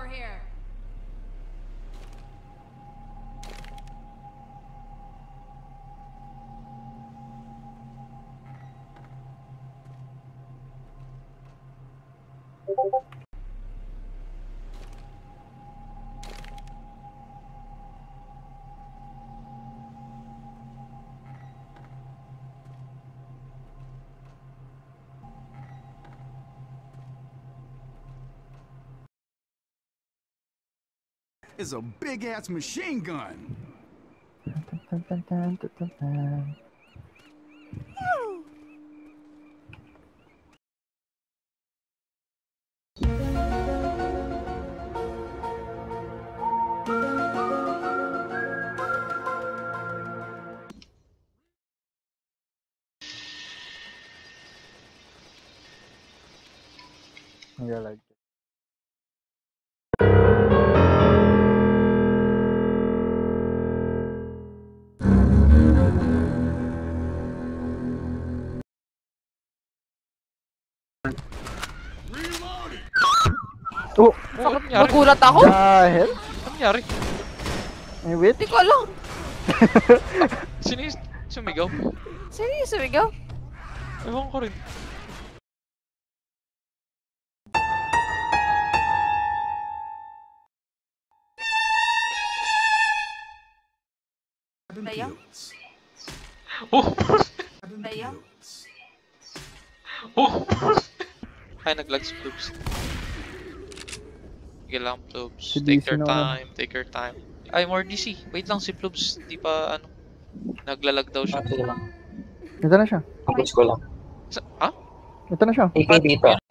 here. Is a big-ass machine gun. Yeah, like oh, Nagulat ako. dahil Ano nangyari? may wait. Hindi ko alam. Sino yung sumigaw? Sino yung sumigaw? Ewan ko rin. Tayo? Oh! Tayo? Oh! Ay, nag-lag si Plubs. Sige lang, Plubs. Si Take DC your na time, take your time. Ay, more DC. Wait lang, si Plubs. Di pa, ano, naglalag daw siya. Ito na siya. Tapos ko lang. Ha? Ito na siya. AK dito.